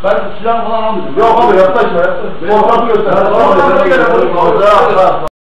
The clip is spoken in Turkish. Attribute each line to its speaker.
Speaker 1: Ben silah falan almayacağım.
Speaker 2: Yok abi yaklaşma. Fotoğrafı göster.